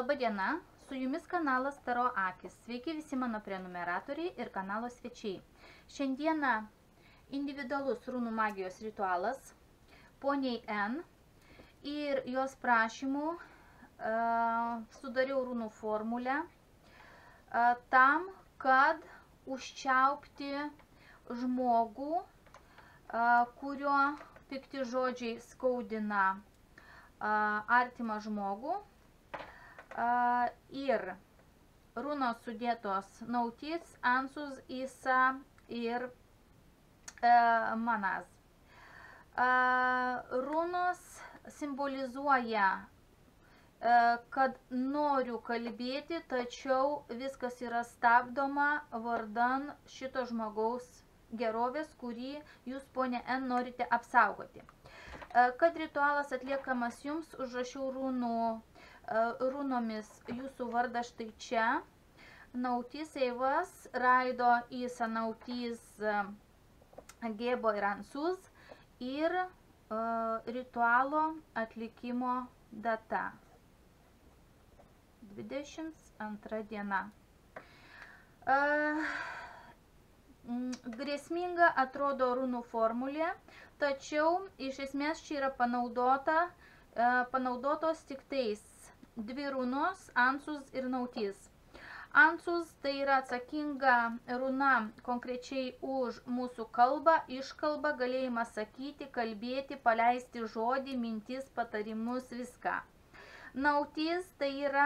Labą dieną, su jumis kanalas Taro Akis. Sveiki visi mano prenumeratoriai ir kanalo svečiai. Šiandieną individualus runų magijos ritualas poniai N ir jos prašymų sudariau runų formulę tam, kad užčiaupti žmogų, kurio pikti žodžiai skaudina artimą žmogų. Ir runos sudėtos Nautis, Ansus, Isa ir Manaz. Runos simbolizuoja, kad noriu kalbėti, tačiau viskas yra stabdoma vardan šito žmogaus gerovės, kurį jūs, ponė N, norite apsaugoti. Kad ritualas atliekamas jums, užrašiau runomis jūsų vardą štai čia. Nautis, Eivas, Raido, Isa, Nautis, Gebo ir Ansus ir ritualo atlikimo data. 22 diena. Grėsminga atrodo runų formulė, tačiau iš esmės čia yra panaudotos tik tais dvi runos, Ansus ir Nautis. Ansus tai yra atsakinga runa konkrečiai už mūsų kalbą, iškalbą, galėjimą sakyti, kalbėti, paleisti žodį, mintis, patarimus, viską. Nautis tai yra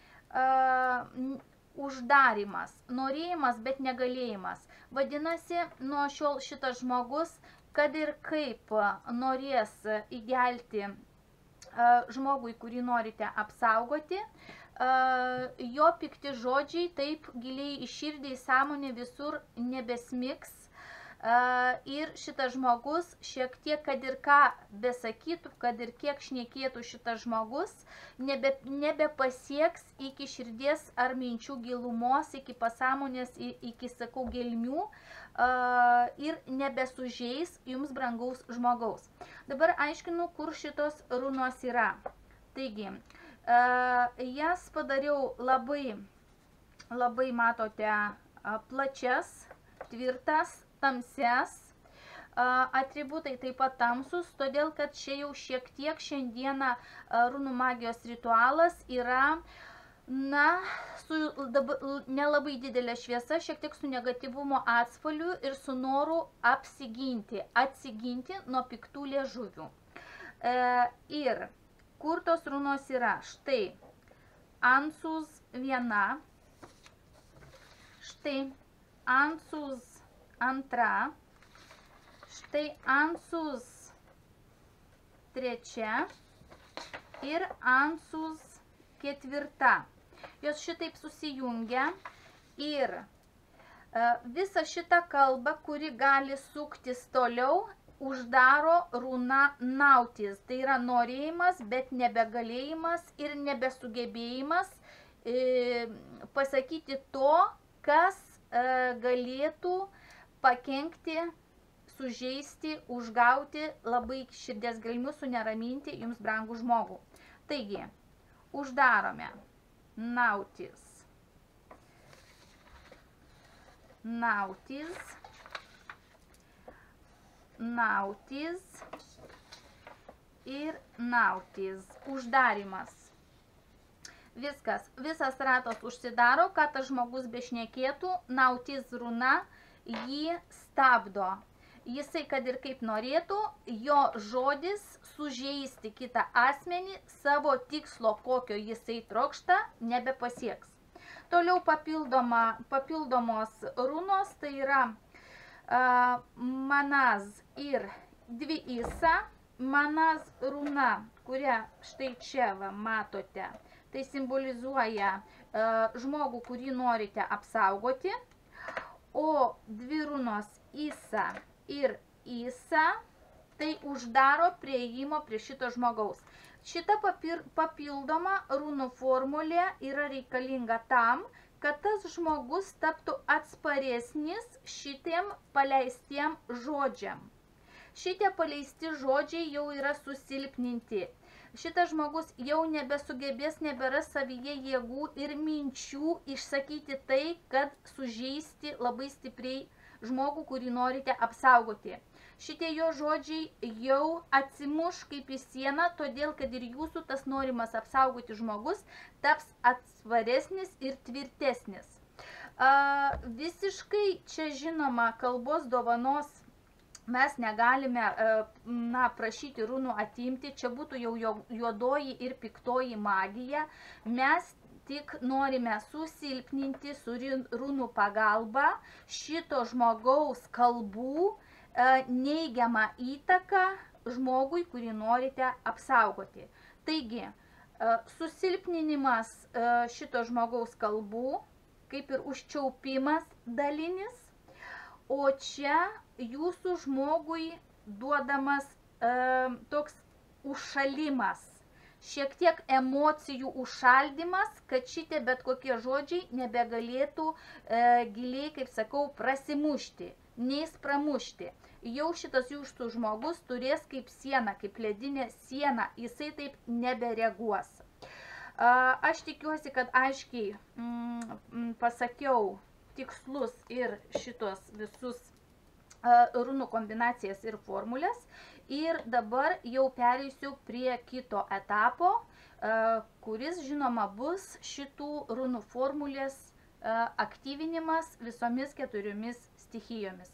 uždarimas, norėjimas, bet negalėjimas. Vadinasi, nuo šiol šitas žmogus, kad ir kaip norės įgelti žmogui, kurį norite apsaugoti, jo pikti žodžiai taip giliai į širdį, į sąmonę visur nebesmigs. Ir šitas žmogus šiek tiek, kad ir ką besakytų, kad ir kiek šnekėtų šitas žmogus, nebepasieks iki širdies ar minčių gilumos, iki pasąmonės, iki, sakau, gelmių ir nebesužeis jums brangaus žmogaus. Dabar aiškinu, kur šitos runos yra. Taigi, jas padariau labai, matote, plačias, tvirtas, tamsias, atributai taip pat tamsus, todėl kad čia jau šiek tiek šiandieną runų magijos ritualas yra, su nelabai didelė šviesa, šiek tiek su negatyvumo atspalviu ir su noru atsiginti nuo piktų liežuvių. Ir kur tos runos yra? Štai Ansus viena, štai Ansus antra, štai Ansus trečia ir Ansus ketvirta. Jos šitaip susijungia ir visą šitą kalbą, kuri gali suktis toliau, uždaro runa Nautis. Tai yra norėjimas, bet nebegalėjimas ir nebesugebėjimas pasakyti to, kas galėtų pakenkti, sužeisti, užgauti, labai širdies gelmių suneraminti jums brangų žmogų. Taigi, uždarome Nautis, Nautis, Nautis ir Nautis. Uždarimas. Viskas, visas ratas užsidaro, kad tas žmogus bešnekėtų, Nautis runa jį stabdo. Jisai, kad ir kaip norėtų, jo žodis sužeisti kitą asmenį, savo tikslo, kokio jisai trokšta, nebepasieks. Toliau papildomos runos, tai yra Manaz ir dvi Isa. Manaz runa, kurią štai čia matote, tai simbolizuoja žmogų, kurį norite apsaugoti. O dvi runos Isa ir Isa, tai uždaro prieimo prie šito žmogaus. Šita papildoma runų formulė yra reikalinga tam, kad tas žmogus taptų atsparesnis šitiem paleistiem žodžiam. Šitie paleisti žodžiai jau yra susilpninti. Šitas žmogus jau nebesugebės, neberas savyje jėgų ir minčių išsakyti tai, kad sužeisti labai stipriai žmogų, kurį norite apsaugoti. Šitie jo žodžiai jau atsimuš kaip į sieną, todėl kad ir jūsų tas norimas apsaugoti žmogus taps atsvaresnis ir tvirtesnis. Visiškai čia žinoma kalbos dovanos mes negalime prašyti runų atimti, čia būtų jau juodoji ir piktoji magija. Mes tik norime susilpninti su runų pagalba šito žmogaus kalbų neigiamą įtaką žmogui, kurį norite apsaugoti. Taigi, susilpninimas šito žmogaus kalbų, kaip ir užčiaupimas dalinis, o čia jūsų žmogui duodamas toks užšalimas, šiek tiek emocijų užšaldymas, kad šitie bet kokie žodžiai nebegalėtų giliai, kaip sakau, prasimušti, neis pramušti. Jau šitas jūsų žmogus turės kaip siena, kaip ledinė siena, jisai taip nebereaguos. Aš tikiuosi, kad aiškiai pasakiau tikslus ir šitos visus runų kombinacijas ir formulės. Ir dabar jau pereisiu prie kito etapo, kuris žinoma bus šitų runų formulės aktyvinimas visomis 4 stichijomis.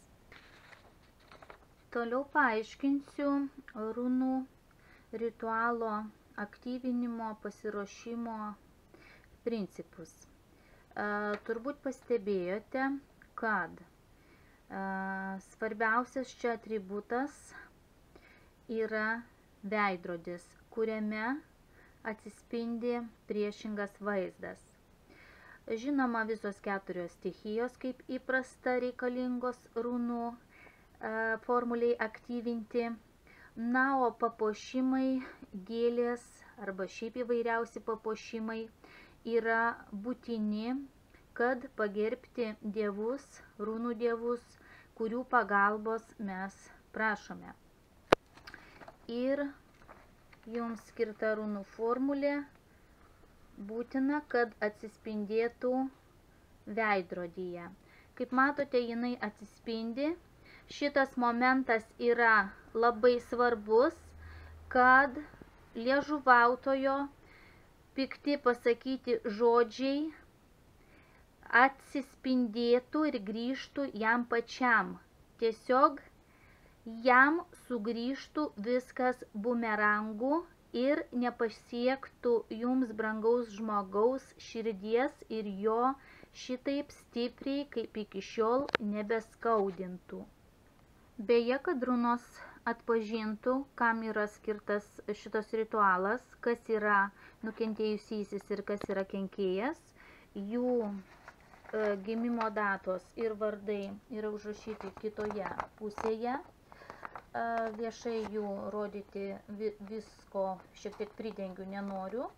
Toliau paaiškinsiu runų ritualo aktyvinimo, pasiruošimo principus. Turbūt pastebėjote, kad svarbiausias čia atributas yra veidrodis, kuriame atsispindi priešingas vaizdas. Žinoma, visos 4 stichijos, kaip įprasta, reikalingos runų formuliai aktyvinti. Na, o papuošimai, gėlės arba šiaip įvairiausi papuošimai yra būtini, kad pagerbti dievus, runų dievus, kurių pagalbos mes prašome. Ir jums skirta runų formulė būtina, kad atsispindėtų veidrodyje. Kaip matote, jinai atsispindi. Šitas momentas yra labai svarbus, kad liežuvautojo pikti pasakyti žodžiai atsispindėtų ir grįžtų jam pačiam. Tiesiog jam sugrįžtų viskas bumerangu ir nepasiektų jums brangaus žmogaus širdies ir jo šitaip stipriai, kaip iki šiol, nebeskaudintų. Beje, kad runos atpažintų, kam yra skirtas šitas ritualas, kas yra nukentėjusysis ir kas yra kenkėjas, jų gimimo datos ir vardai yra užrašyti kitoje pusėje. Viešai jų rodyti visko šiek tiek pridengiu nenoriu.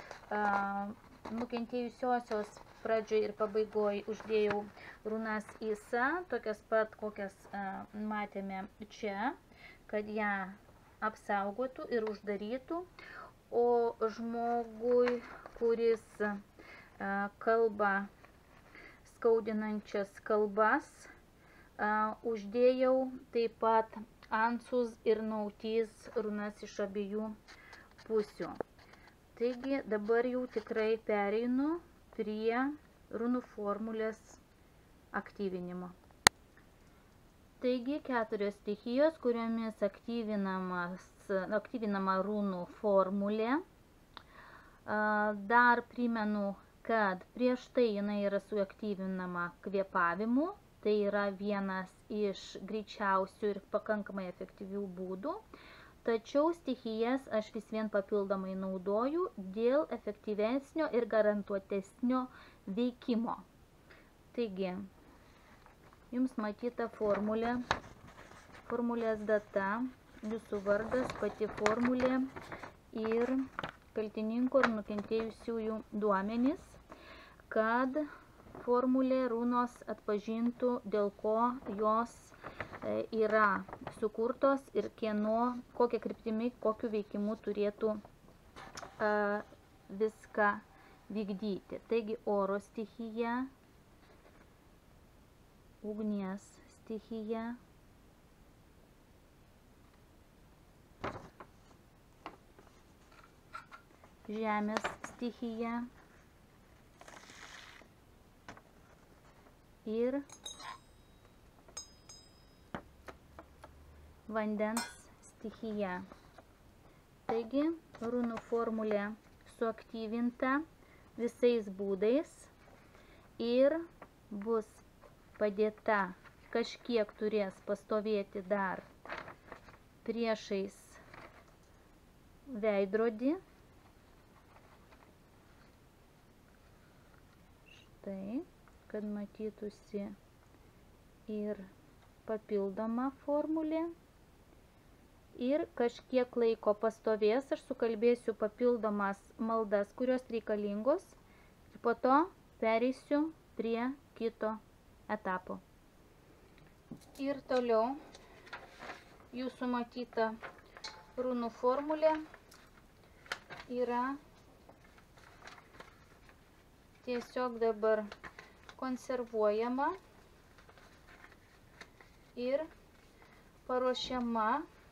Nukentėjusiosios pradžioje ir pabaigoje uždėjau runas Isa, tokias pat, kokias matėme čia, kad ją apsaugotų ir uždarytų. O žmogui, kuris kalba skaudinančias kalbas, uždėjau taip pat Ansus ir Nautys runas iš abiejų pusių. Taigi dabar jau tikrai pereinu prie runų formulės aktyvinimo. Taigi 4 stichijos, kuriomis aktyvinama runų formulė. Dar primenu, kad prieš tai jinai yra suaktyvinama kvėpavimu. Tai yra vienas iš greičiausių ir pakankamai efektyvių būdų. Tačiau stichijas aš vis vien papildomai naudoju dėl efektyvesnio ir garantuotesnio veikimo. Taigi, jums matyta formulė, formulės data, jūsų vardas, pati formulė ir kaltininko ir nukentėjusiųjų duomenys, kad formulė runos atpažintų, dėl ko jos yra sukurtos ir kokia kryptimi, kokiu veikimu turėtų viską vykdyti. Taigi oro stichija, ugnies stichija, žemės stichija ir vandens stichija. Taigi, runų formulė suaktyvinta visais būdais ir bus padėta, kažkiek turės pastovėti dar priešais veidrodį. Štai, kad matytųsi ir papildoma formulė. Ir kažkiek laiko pastovės, aš sukalbėsiu papildomas maldas, kurios reikalingos. Ir po to pereisiu prie kito etapo. Ir toliau jūsų matyta runų formulė yra tiesiog dabar konservuojama ir paruošiama.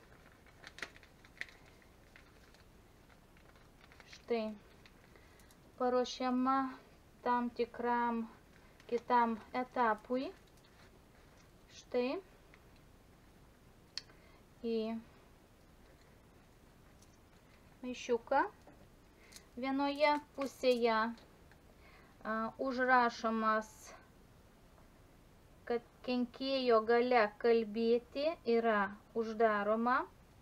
Štai, paruošiama tam tikram kitam etapui. Štai, į maišiuką. Vienoje pusėje užrašomas, kad kenkėjo galia kalbėti yra uždaroma.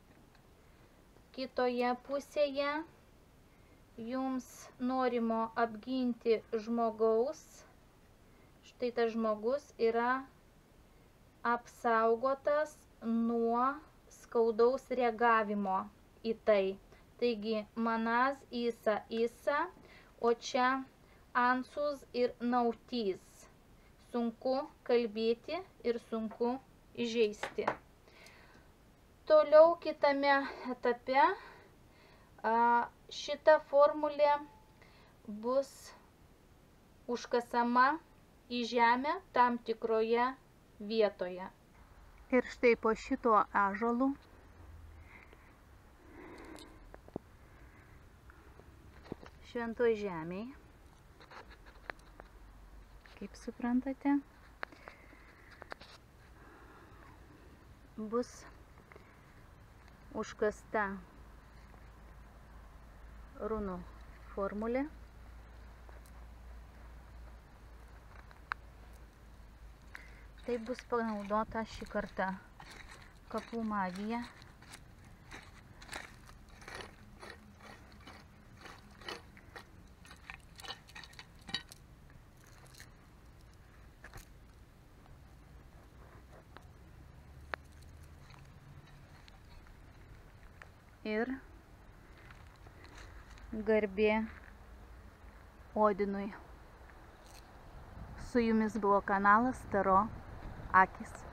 Kitoje pusėje jums norimo apginti žmogaus. Štai tas žmogus yra apsaugotas nuo skaudaus reagavimo į tai. Taigi, manaz isa isa, o čia ansuz ir nautys. Sunku kalbėti ir sunku įžeisti. Toliau kitame etape šita formulė bus užkasama į žemę tam tikroje vietoje. Ir štai po šito ąžuolu šventoj žemėj, kaip suprantate, bus užkasta runų formulė. Tai bus panaudota šį kartą kapų magija. Ir garbė Odinui. Su jumis buvo kanalas Taro Akys.